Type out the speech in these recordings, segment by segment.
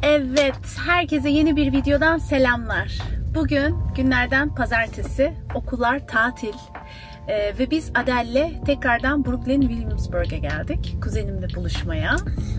Evet, herkese yeni bir videodan selamlar. Bugün günlerden pazartesi, okullar tatil ve biz Adele'le tekrardan Brooklyn Williamsburg'a geldik. Kuzenimle buluşmaya.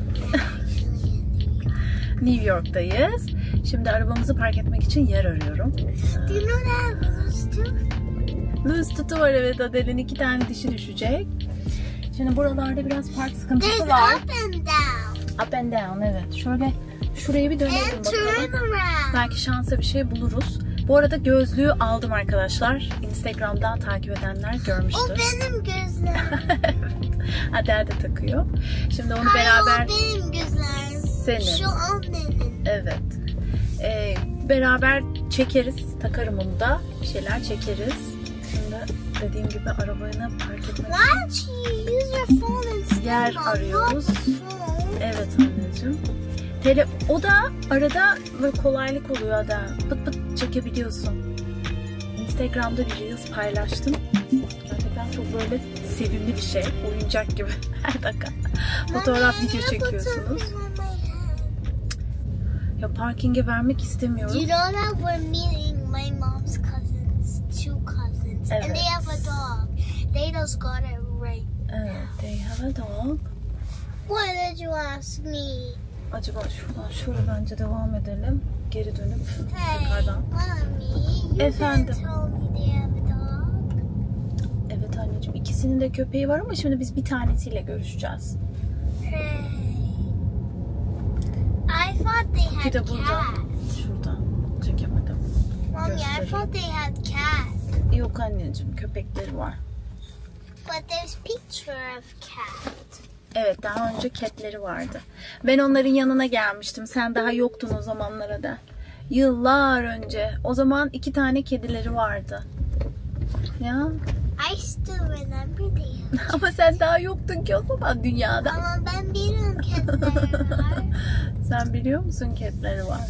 New York'tayız. Şimdi arabamızı park etmek için yer arıyorum. Do you know that loose tooth? Loose tooth'u var, evet. Adele'nin 2 tane dişi düşecek. Şimdi buralarda biraz park sıkıntısı There's var. up and down. Up and down, evet. Şöyle şuraya bir dönelim And bakalım. turn around. Belki şansa bir şey buluruz. Bu arada gözlüğü aldım arkadaşlar. Instagram'dan takip edenler O görmüştür. benim gözlerim. Adele de takıyor. Şimdi onu Hayır, beraber... o benim gözlerim. Senin. Şu annenin. Evet. Beraber çekeriz. Takarım onu da. Bir şeyler çekeriz. Şimdi dediğim gibi arabayı park etmek için Why don't you use your phone instead yer of arıyoruz. your phone? Evet anneciğim. O da arada böyle kolaylık oluyor da. Pıt pıt çekebiliyorsun. Instagram'da bir Reels paylaştım. Gerçekten çok böyle sevimli bir şey. Oyuncak gibi. Her dakika fotoğraf, video çekiyorsunuz. Ya parkinge vermek istemiyorum. Do you know that we're meeting my mom's cousins, 2 cousins, Evet. and they have a dog. They just got it right. Evet, they have a dog. Why did you ask me? Acaba şöyle bence devam edelim. Geri dönüp tekrardan. Mommy, you Efendim? didn't tell me they have a dog. Evet anneciğim, ikisinin de köpeği var ama şimdi biz bir tanesiyle görüşeceğiz. Hey. I thought they had Bir de burada. cat. Şurada. Çekemedim. Mommy, I Göstereyim. thought they had cat. Yok anneciğim, köpekleri var. But there's picture of cat. Evet, daha önce ketleri vardı. Ben onların yanına gelmiştim. Sen daha yoktun o zamanlara da. Yıllar önce. O zaman 2 tane kedileri vardı. Ya. I still remember they had. Ama sen daha yoktun ki o zaman dünyada. Ama ben biliyorum catleri var. Sen biliyor musun ketleri var?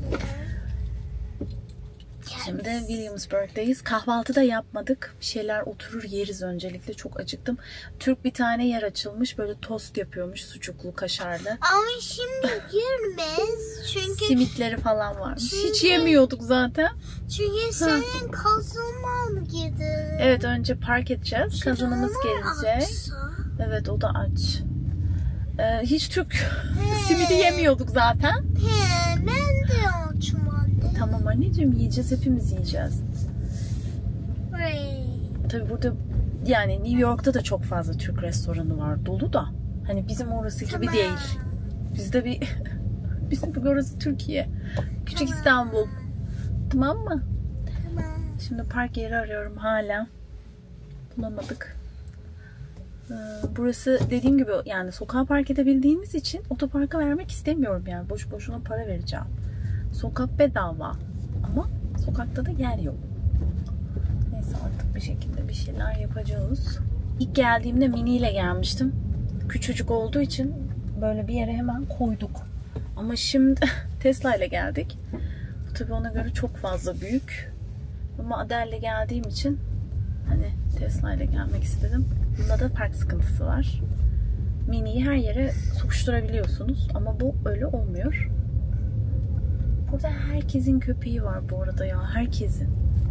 Şimdi Williamsburg'dayız. Kahvaltı da yapmadık. Bir şeyler oturur yeriz öncelikle. Çok acıktım. Türk bir tane yer açılmış. Böyle tost yapıyormuş. Sucuklu, kaşarlı. Ama şimdi girmez. Çünkü Simitleri falan varmış. Hiç Çünkü- yemiyorduk zaten. senin kazanman gider. Evet, önce park edeceğiz. Kazanımız gelecek. Aksa. Evet, o da aç. Hiç Türk simidi yemiyorduk zaten. He, ben de açım anne. Tamam anneciğim, yiyeceğiz. Hepimiz yiyeceğiz. Hey. Tabii burada yani New York'ta da çok fazla Türk restoranı var. Dolu da. Hani bizim orası gibi Tamam. değil. Bizde bizim orası Türkiye. Küçük Tamam. İstanbul. Tamam mı? Tamam. Şimdi park yeri arıyorum hala. Bulamadık. Burası dediğim gibi yani sokağa park edebildiğimiz için otoparka vermek istemiyorum yani. Boş boşuna para vereceğim. Sokak bedava. Ama sokakta da yer yok. Neyse, artık bir şekilde bir şeyler yapacağız. İlk geldiğimde Mini ile gelmiştim. Küçücük olduğu için böyle bir yere hemen koyduk. Ama şimdi Tesla ile geldik. Bu tabii ona göre çok fazla büyük. Ama Adele'le geldiğim için hani Tesla ile gelmek istedim. Bunda da park sıkıntısı var. Mini'yi her yere sokuşturabiliyorsunuz ama bu öyle olmuyor. Burada herkesin köpeği var bu arada ya. Herkesin.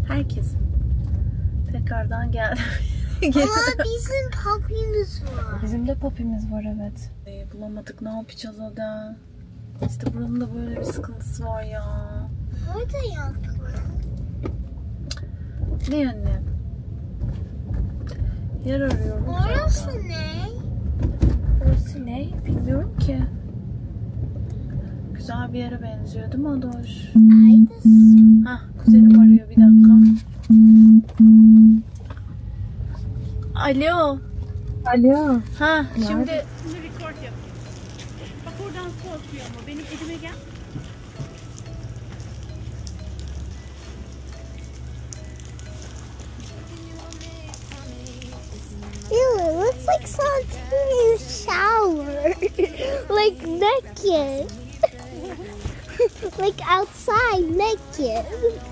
Tekrardan geldim. Ama bizim papimiz var. Bizim de popimiz var, evet. Bulamadık, ne yapacağız Ada? İşte buranın da böyle bir sıkıntısı var ya. Burada yaklı. Ne anne? Yer arıyorum. Orası zaten. ne? Orası ne? Bilmiyorum ki. Güzel bir yere benziyor değil mi Adoş? Aydız. Hah, kuzenim arıyor, bir dakika. Alo. Alo. Ha, şimdi record yap. Bak oradan su atıyor ama benim elime gel. Ew, it looks like someone's taking a shower. Like naked. Like outside naked.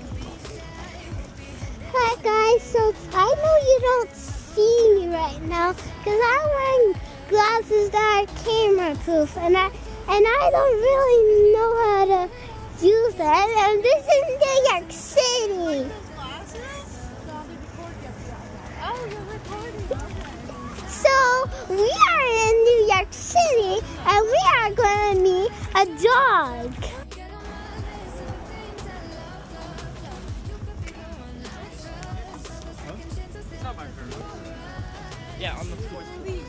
Hi guys, so I know you don't see me right now because I'm wearing glasses that are camera proof and I don't really know how So we are in New York City and we are going to meet a dog. Yeah, on the floor.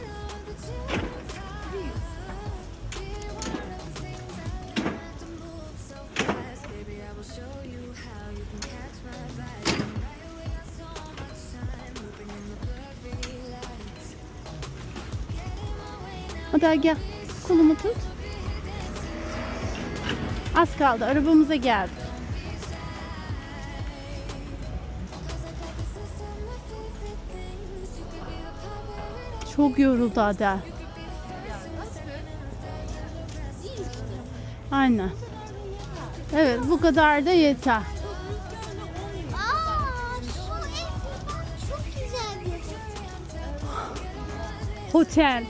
Hadi gel. Kolumu tut. Az kaldı. Arabamıza geldik. Çok yoruldu Adel. Aynen. Evet, bu kadar da yeter. Aa, şu ev çok güzel bir Otel.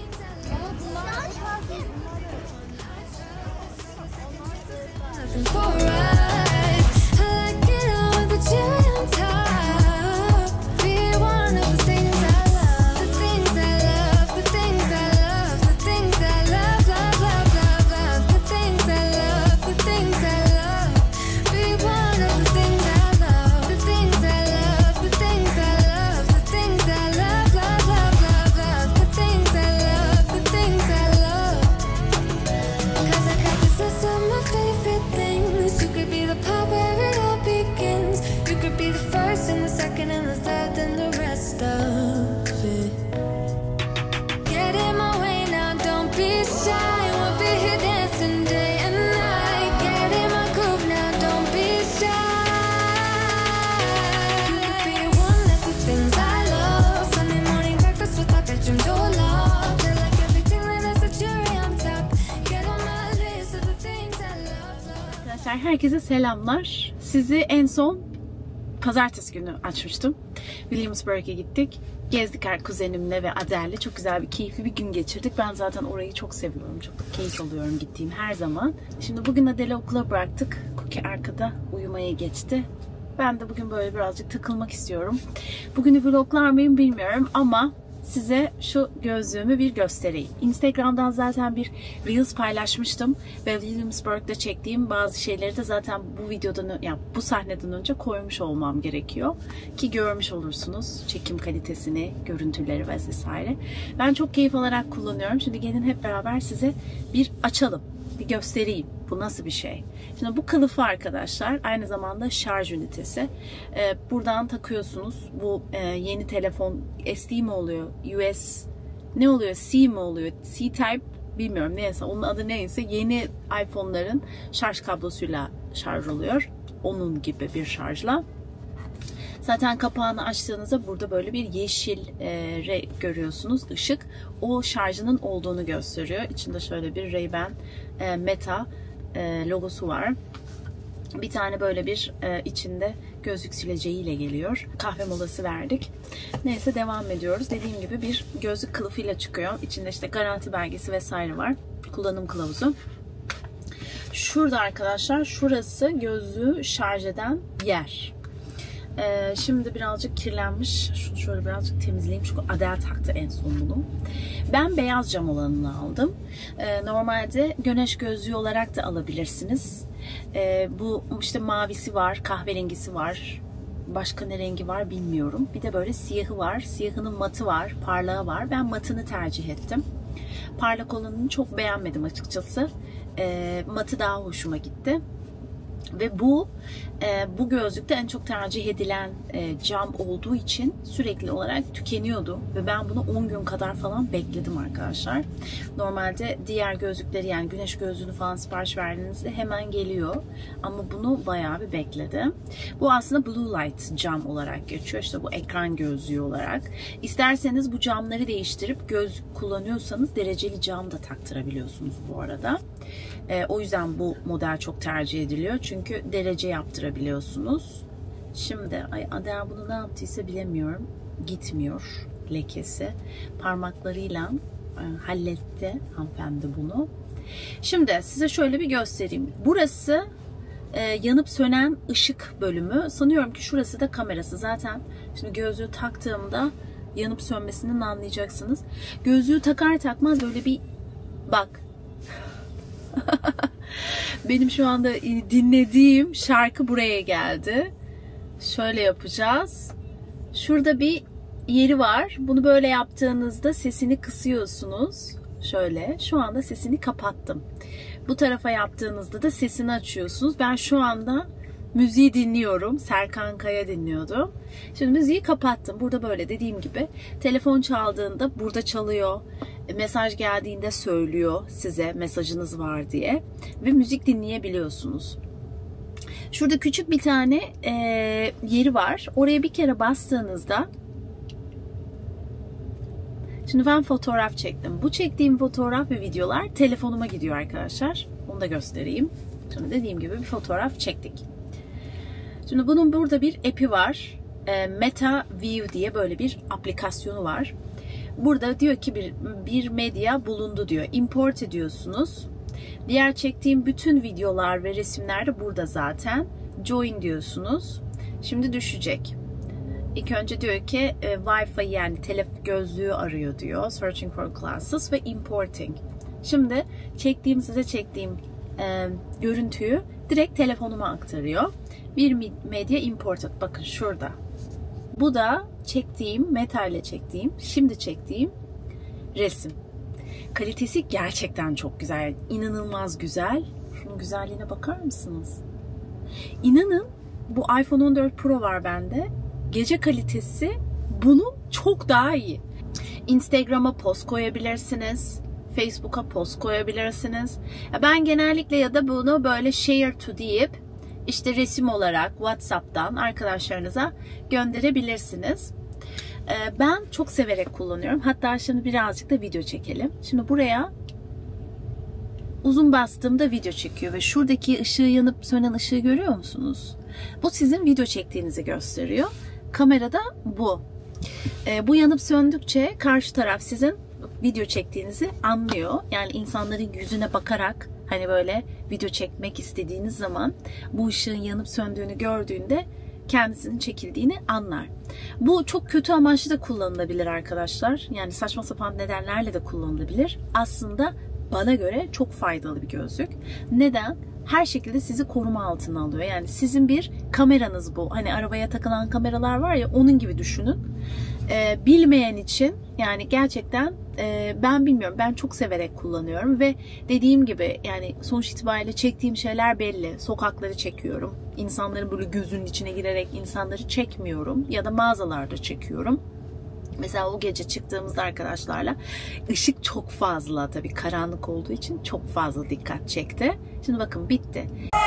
Herkese selamlar. Sizi en son pazartesi günü açmıştım. Williamsburg'a gittik. Gezdik kuzenimle ve Adel'le. Çok güzel bir, keyifli bir gün geçirdik. Ben zaten orayı çok seviyorum. Çok keyif alıyorum gittiğim her zaman. Şimdi bugün Adel'i okula bıraktık. Cookie arkada uyumaya geçti. Ben de bugün böyle birazcık takılmak istiyorum. Bugünü vloglar mıyım bilmiyorum ama size şu gözlüğümü bir göstereyim. Instagram'dan zaten bir Reels paylaşmıştım ve Williamsburg'da çektiğim bazı şeyleri de zaten bu videodan, yani bu sahneden önce koymuş olmam gerekiyor ki görmüş olursunuz çekim kalitesini, görüntüleri vesaire. Ben çok keyif alarak kullanıyorum. Şimdi gelin hep beraber size bir açalım, bir göstereyim. Bu nasıl bir şey? Şimdi bu kılıfı arkadaşlar aynı zamanda şarj ünitesi. Buradan takıyorsunuz. Bu yeni telefon SD mi oluyor? US ne oluyor? C mi oluyor? C-Type bilmiyorum. Neyse onun adı neyse yeni iPhone'ların şarj kablosuyla şarj oluyor. Onun gibi bir şarjla. Zaten kapağını açtığınızda burada böyle bir yeşil renk görüyorsunuz. Işık o şarjının olduğunu gösteriyor. İçinde şöyle bir Ray-Ban Meta logosu var. Bir tane böyle bir içinde gözlük sileceğiyle geliyor. Kahve molası verdik. Neyse devam ediyoruz. Dediğim gibi bir gözlük kılıfıyla çıkıyor. İçinde işte garanti belgesi vesaire var. Kullanım kılavuzu. Şurada arkadaşlar, şurası gözlüğü şarj eden yer. Şimdi birazcık kirlenmiş. Şunu şöyle birazcık temizleyeyim. Çünkü Adel taktı en son bunu. Ben beyaz cam olanını aldım. Normalde güneş gözlüğü olarak da alabilirsiniz. Bu işte mavisi var, kahverengisi var. Başka ne rengi var bilmiyorum. Bir de böyle siyahı var. Siyahının matı var, parlağı var. Ben matını tercih ettim. Parlak olanını çok beğenmedim açıkçası. Matı daha hoşuma gitti. Ve bu gözlükte en çok tercih edilen cam olduğu için sürekli olarak tükeniyordu. Ve ben bunu 10 gün kadar falan bekledim arkadaşlar. Normalde diğer gözlükleri, yani güneş gözlüğünü falan sipariş verdiğinizde hemen geliyor. Ama bunu bayağı bir bekledim. Bu aslında Blue Light cam olarak geçiyor. İşte bu ekran gözlüğü olarak. İsterseniz bu camları değiştirip gözlük kullanıyorsanız dereceli cam da taktırabiliyorsunuz bu arada. O yüzden bu model çok tercih ediliyor. Çünkü derece yaptırabiliyorsunuz. Şimdi Adel bunu ne yaptıysa bilemiyorum. Gitmiyor lekesi. Parmaklarıyla halletti hanımefendi bunu. Şimdi size şöyle bir göstereyim. Burası yanıp sönen ışık bölümü. Sanıyorum ki şurası da kamerası. Zaten şimdi gözlüğü taktığımda yanıp sönmesinden anlayacaksınız. Gözlüğü takar takmaz böyle bir bak. Benim şu anda dinlediğim şarkı buraya geldi. Şöyle yapacağız. Şurada bir yeri var. Bunu böyle yaptığınızda sesini kısıyorsunuz. Şöyle. Şu anda sesini kapattım. Bu tarafa yaptığınızda da sesini açıyorsunuz. Ben şu anda müziği dinliyorum. Serkan Kaya dinliyordum. Şimdi müziği kapattım. Burada böyle dediğim gibi telefon çaldığında burada çalıyor. Mesaj geldiğinde söylüyor size mesajınız var diye. Ve müzik dinleyebiliyorsunuz. Şurada küçük bir tane yeri var. Oraya bir kere bastığınızda şimdi ben fotoğraf çektim. Bu çektiğim fotoğraf ve videolar telefonuma gidiyor arkadaşlar. Onu da göstereyim. Şimdi dediğim gibi bir fotoğraf çektik. Şimdi bunun burada bir app'i var. Meta View diye böyle bir aplikasyonu var. Burada diyor ki bir medya bulundu diyor. Import ediyorsunuz. Diğer çektiğim bütün videolar ve resimler de burada zaten. Join diyorsunuz. Şimdi düşecek. İlk önce diyor ki Wi-Fi yani gözlüğü arıyor diyor. Searching for glasses ve importing. Şimdi size çektiğim görüntüyü direkt telefonuma aktarıyor. Bir medya imported. Bakın şurada. Bu da Meta ile şimdi çektiğim resim. Kalitesi gerçekten çok güzel. İnanılmaz güzel. Şunun güzelliğine bakar mısınız? İnanın bu iPhone 14 Pro var bende. Gece kalitesi bunun çok daha iyi. Instagram'a post koyabilirsiniz. Facebook'a post koyabilirsiniz. Ben genellikle ya da bunu böyle share to deyip işte resim olarak WhatsApp'tan arkadaşlarınıza gönderebilirsiniz. Ben çok severek kullanıyorum. Hatta şimdi birazcık da video çekelim. Şimdi buraya uzun bastığımda video çekiyor ve şuradaki ışığı yanıp sönen ışığı görüyor musunuz? Bu sizin video çektiğinizi gösteriyor. Kamerada bu. Bu yanıp söndükçe karşı taraf sizin video çektiğinizi anlıyor. Yani insanların yüzüne bakarak hani böyle video çekmek istediğiniz zaman bu ışığın yanıp söndüğünü gördüğünde kendisinin çekildiğini anlar. Bu çok kötü amaçlı da kullanılabilir arkadaşlar. Yani saçma sapan nedenlerle de kullanılabilir. Aslında bana göre çok faydalı bir gözlük. Neden? Her şekilde sizi koruma altına alıyor. Yani sizin bir kameranız bu. Hani arabaya takılan kameralar var ya, onun gibi düşünün. Bilmeyen için yani gerçekten ben bilmiyorum. Ben çok severek kullanıyorum ve dediğim gibi yani sonuç itibariyle çektiğim şeyler belli. Sokakları çekiyorum. İnsanların böyle gözünün içine girerek insanları çekmiyorum. Ya da mağazalarda çekiyorum. Mesela o gece çıktığımızda arkadaşlarla ışık çok fazla, tabii karanlık olduğu için çok fazla dikkat çekti. Şimdi bakın bitti.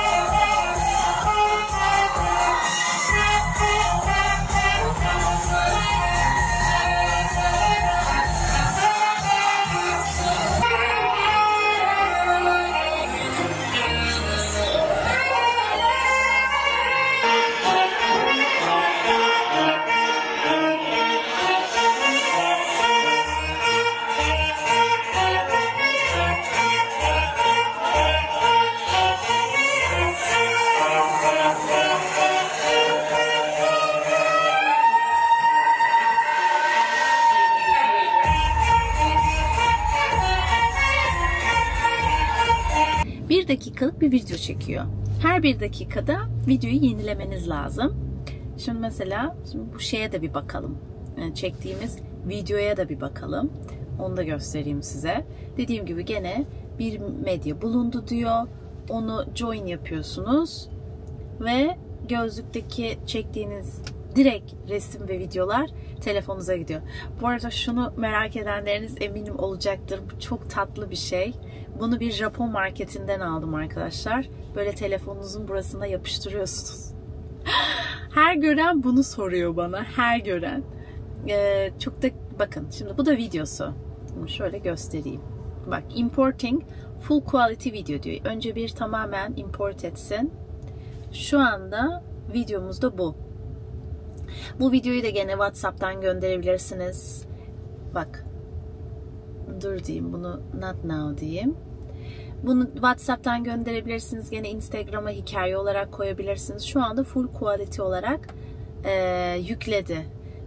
Bir dakikalık bir video çekiyor. Her bir dakikada videoyu yenilemeniz lazım. Şimdi mesela bu şeye de bir bakalım. Yani çektiğimiz videoya da bir bakalım. Onu da göstereyim size. Dediğim gibi gene bir medya bulundu diyor. Onu join yapıyorsunuz. Ve gözlükteki çektiğiniz direkt resim ve videolar telefonunuza gidiyor. Bu arada şunu merak edenleriniz eminim olacaktır. Bu çok tatlı bir şey. Bunu bir Japon marketinden aldım arkadaşlar. Böyle telefonunuzun burasına yapıştırıyorsunuz. Her gören bunu soruyor bana. Her gören. Çok da bakın şimdi bu da videosu. Bunu şöyle göstereyim. Bak, importing full quality video diyor. Önce bir tamamen import etsin. Şu anda videomuz da bu. Bu videoyu da gene WhatsApp'tan gönderebilirsiniz. Bak. Dur diyeyim, bunu not now diyeyim. Bunu WhatsApp'tan gönderebilirsiniz. Gene Instagram'a hikaye olarak koyabilirsiniz. Şu anda full quality olarak yükledi.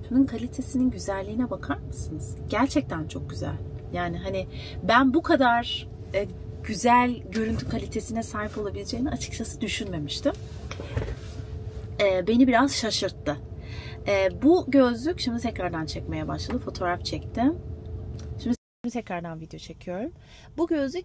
Şunun kalitesinin güzelliğine bakar mısınız? Gerçekten çok güzel. Yani hani ben bu kadar güzel görüntü kalitesine sahip olabileceğini açıkçası düşünmemiştim. Beni biraz şaşırttı. Bu gözlük şimdi tekrardan çekmeye başladı. Fotoğraf çektim. Şimdi tekrardan video çekiyorum. Bu gözlük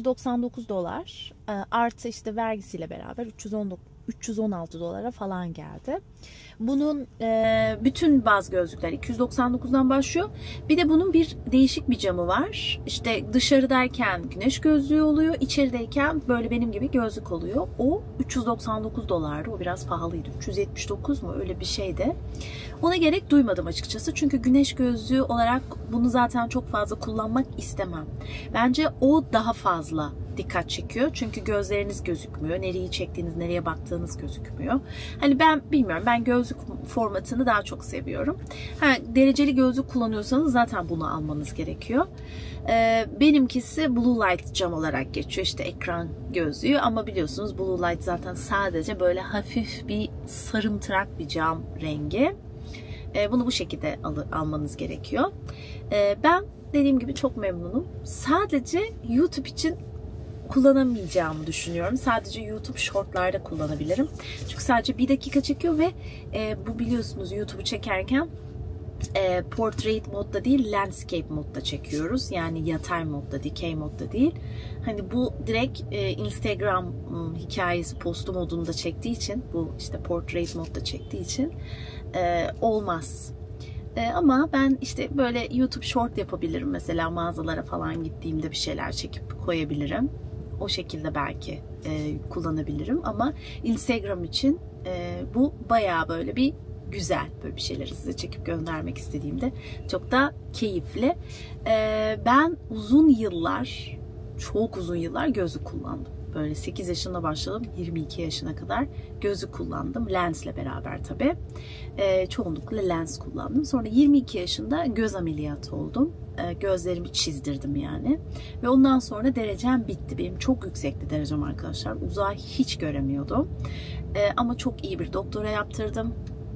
$299. Artı işte vergisiyle beraber 316 dolara falan geldi. Bunun bütün bazı gözlükler 299'dan başlıyor. Bir de bunun bir değişik bir camı var. İşte dışarıdayken güneş gözlüğü oluyor. İçerideyken böyle benim gibi gözlük oluyor. O 399 dolardı. O biraz pahalıydı. 379 mu? Öyle bir şeydi. Ona gerek duymadım açıkçası. Çünkü güneş gözlüğü olarak bunu zaten çok fazla kullanmak istemem. Bence o daha fazla dikkat çekiyor. Çünkü gözleriniz gözükmüyor. Nereyi çektiğiniz, nereye baktığınız gözükmüyor. Hani ben bilmiyorum. Ben gözlük formatını daha çok seviyorum. Dereceli gözlük kullanıyorsanız zaten bunu almanız gerekiyor. Benimkisi Blue Light cam olarak geçiyor. İşte ekran gözlüğü ama biliyorsunuz Blue Light zaten sadece böyle hafif bir sarımtırak bir cam rengi. Bunu bu şekilde almanız gerekiyor. Ben dediğim gibi çok memnunum. Sadece YouTube için kullanamayacağımı düşünüyorum. Sadece YouTube Short'larda kullanabilirim. Çünkü sadece 1 dakika çekiyor ve bu biliyorsunuz YouTube'u çekerken portrait modda değil, landscape modda çekiyoruz. Yani yatay modda, dikey modda değil. Hani bu direkt Instagram hikayesi postu modunda çektiği için, bu işte portrait modda çektiği için olmaz. Ama ben işte böyle YouTube Short yapabilirim. Mesela mağazalara falan gittiğimde bir şeyler çekip koyabilirim. O şekilde belki kullanabilirim. Ama Instagram için bu bayağı böyle bir güzel, böyle bir şeyleri size çekip göndermek istediğimde çok da keyifli. Ben uzun yıllar, çok uzun yıllar gözlük kullandım. Böyle 8 yaşında başladım, 22 yaşına kadar gözlük kullandım. Lensle beraber tabii. Çoğunlukla lens kullandım. Sonra 22 yaşında göz ameliyatı oldum. Gözlerimi çizdirdim yani. Ve ondan sonra derecem bitti. Benim çok yüksekti derecem arkadaşlar. Uzağı hiç göremiyordum. Ama çok iyi bir doktora yaptırdım.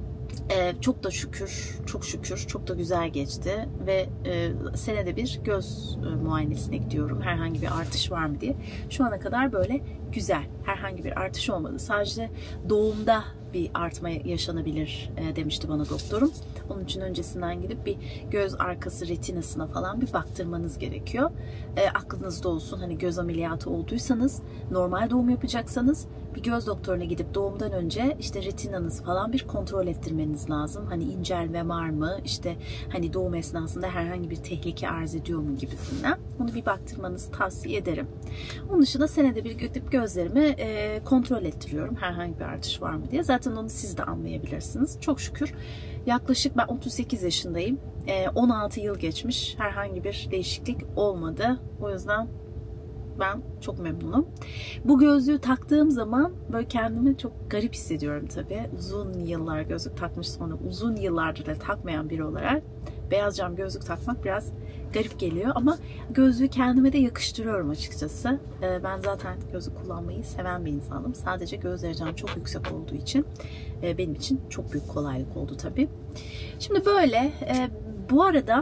Çok da şükür, çok şükür, çok da güzel geçti ve senede bir göz muayenesine gidiyorum. Herhangi bir artış var mı diye. Şu ana kadar böyle güzel. Herhangi bir artış olmadı. Sadece doğumda bir artma yaşanabilir demişti bana doktorum. Onun için öncesinden gidip bir göz arkası retinasına falan bir baktırmanız gerekiyor. Aklınızda olsun, hani göz ameliyatı olduysanız, normal doğum yapacaksanız bir göz doktoruna gidip doğumdan önce işte retinanızı falan bir kontrol ettirmeniz lazım. Hani incelme var mı? İşte hani doğum esnasında herhangi bir tehlike arz ediyor mu gibisinden. Bunu bir baktırmanızı tavsiye ederim. Onun dışında senede bir gidip gözlerimi kontrol ettiriyorum. Herhangi bir artış var mı diye. Zaten onu siz de anlayabilirsiniz. Çok şükür yaklaşık ben 38 yaşındayım. 16 yıl geçmiş. Herhangi bir değişiklik olmadı. O yüzden ben çok memnunum. Bu gözlüğü taktığım zaman böyle kendimi çok garip hissediyorum tabii. Uzun yıllar gözlük takmış, sonra uzun yıllardır da takmayan biri olarak beyaz cam gözlük takmak biraz garip geliyor ama gözlüğü kendime de yakıştırıyorum açıkçası. Ben zaten gözlük kullanmayı seven bir insanım. Sadece göz derecem çok yüksek olduğu için benim için çok büyük kolaylık oldu tabii. Şimdi böyle bu arada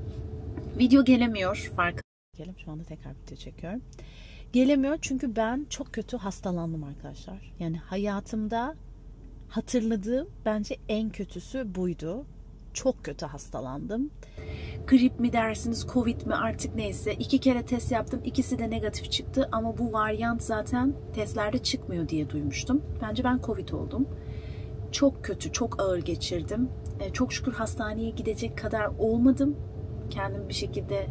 video gelemiyor farkındayım. Şu anda tekrar video çekiyorum. Gelemiyor çünkü ben çok kötü hastalandım arkadaşlar. Yani hayatımda hatırladığım bence en kötüsü buydu. Çok kötü hastalandım. Grip mi dersiniz, Covid mi artık neyse. 2 kere test yaptım. İkisi de negatif çıktı. Ama bu varyant zaten testlerde çıkmıyor diye duymuştum. Bence ben Covid oldum. Çok kötü, çok ağır geçirdim. Çok şükür hastaneye gidecek kadar olmadım. Kendim bir şekilde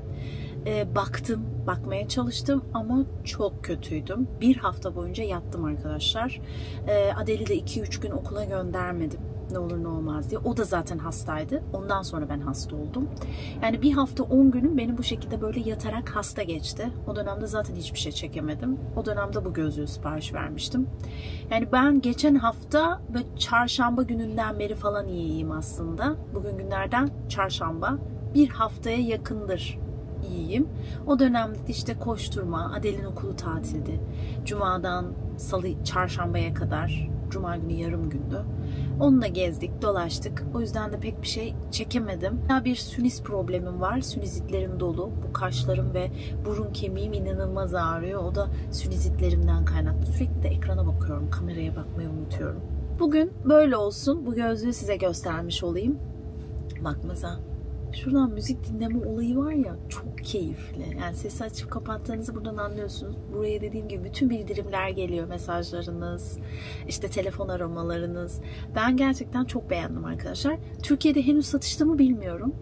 bakmaya çalıştım ama çok kötüydüm. 1 hafta boyunca yattım arkadaşlar. Adel'i de 2-3 gün okula göndermedim. Ne olur ne olmaz diye. O da zaten hastaydı. Ondan sonra ben hasta oldum. Yani 1 hafta 10 günüm benim bu şekilde böyle yatarak hasta geçti. O dönemde zaten hiçbir şey çekemedim. O dönemde bu gözlüğü sipariş vermiştim. Yani ben geçen hafta böyle çarşamba gününden beri falan iyiyim aslında. Bugün günlerden çarşamba. 1 haftaya yakındır iyiyim. O dönemde işte koşturma, Adel'in okulu tatildi. Cuma'dan çarşambaya kadar, Cuma günü yarım gündü. Onunla gezdik, dolaştık. O yüzden de pek bir şey çekemedim. Ya bir sinüs problemim var. Sinüzitlerim dolu. Bu kaşlarım ve burun kemiğim inanılmaz ağrıyor. O da sinüzitlerimden kaynaklı. Sürekli de ekrana bakıyorum. Kameraya bakmayı unutuyorum. Bugün böyle olsun. Bu gözlüğü size göstermiş olayım. Bak mesela şuradan müzik dinleme olayı var ya, çok keyifli. Yani sesi açıp kapattığınızı buradan anlıyorsunuz. Buraya dediğim gibi bütün bildirimler geliyor. Mesajlarınız, işte telefon aramalarınız. Ben gerçekten çok beğendim arkadaşlar. Türkiye'de henüz satışta mı bilmiyorum.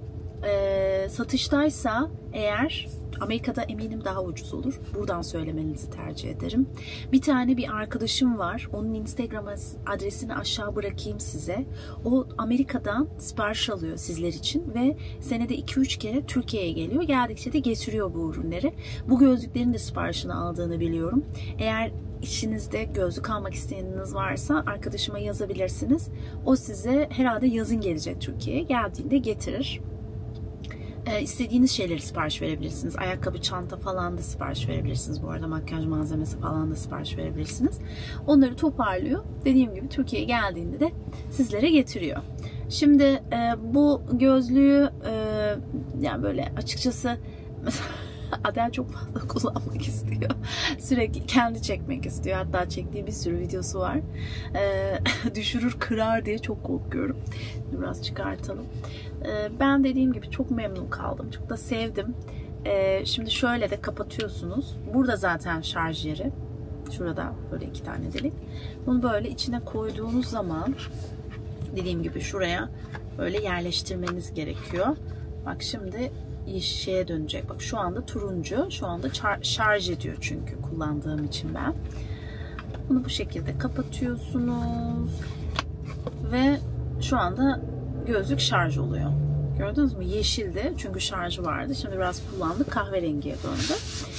Satıştaysa eğer, Amerika'da eminim daha ucuz olur. Buradan söylemenizi tercih ederim. Bir tane bir arkadaşım var. Onun Instagram adresini aşağı bırakayım size. O Amerika'dan sipariş alıyor sizler için ve senede 2-3 kere Türkiye'ye geliyor. Geldikçe de getiriyor bu ürünleri. Bu gözlüklerin de siparişini aldığını biliyorum. Eğer İçinizde gözlük almak isteyeniniz varsa arkadaşıma yazabilirsiniz. O size herhalde yazın gelecek Türkiye'ye. Geldiğinde getirir. İstediğiniz şeyleri sipariş verebilirsiniz. Ayakkabı, çanta falan da sipariş verebilirsiniz. Bu arada makyaj malzemesi falan da sipariş verebilirsiniz. Onları toparlıyor. Dediğim gibi Türkiye'ye geldiğinde de sizlere getiriyor. Şimdi bu gözlüğü yani böyle açıkçası Adel çok fazla kullanmak istiyor. Sürekli kendi çekmek istiyor. Hatta çektiği bir sürü videosu var. Düşürür, kırar diye çok korkuyorum. Biraz çıkartalım. Ben dediğim gibi çok memnun kaldım. Çok da sevdim. Şimdi şöyle de kapatıyorsunuz. Burada zaten şarj yeri. Şurada böyle 2 tane delik. Bunu böyle içine koyduğunuz zaman dediğim gibi şuraya böyle yerleştirmeniz gerekiyor. Bak şimdi şeye dönecek. Bak şu anda turuncu. Şu anda şarj ediyor çünkü kullandığım için ben. Bunu bu şekilde kapatıyorsunuz. Ve şu anda gözlük şarj oluyor. Gördünüz mü? Yeşildi. Çünkü şarjı vardı. Şimdi biraz kullandık. Kahverengiye döndü.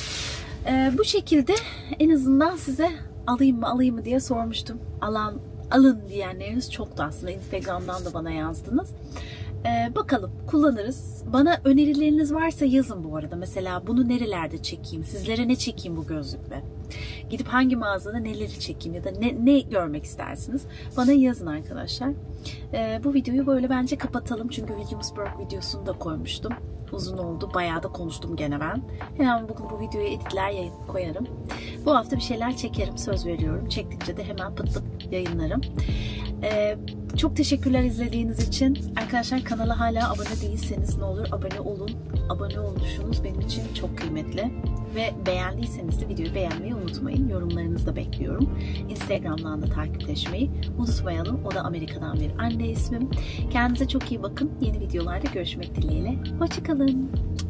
Bu şekilde en azından size alayım mı diye sormuştum. Alın diyenleriniz çoktu aslında. Instagram'dan da bana yazdınız. Bakalım kullanırız. Bana önerileriniz varsa yazın bu arada. Mesela bunu nerelerde çekeyim? Sizlere ne çekeyim bu gözlükle? Gidip hangi mağazada neleri çekeyim ya da ne görmek istersiniz? Bana yazın arkadaşlar. Bu videoyu böyle bence kapatalım. Çünkü Williamsburg videosunu da koymuştum. Uzun oldu. Bayağı da konuştum gene ben. Hemen bugün bu videoyu editler koyarım. Bu hafta bir şeyler çekerim. Söz veriyorum. Çektikçe de hemen pıt pıt yayınlarım. Çok teşekkürler izlediğiniz için. Arkadaşlar kanala hala abone değilseniz ne olur abone olun. Abone oluşunuz benim için çok kıymetli. Ve beğendiyseniz de videoyu beğenmeyi unutmayın. Yorumlarınızı da bekliyorum. Instagram'dan da takipleşmeyi unutmayalım. O da Amerika'dan bir anne ismim. Kendinize çok iyi bakın. Yeni videolarda görüşmek dileğiyle. Hoşça kalın.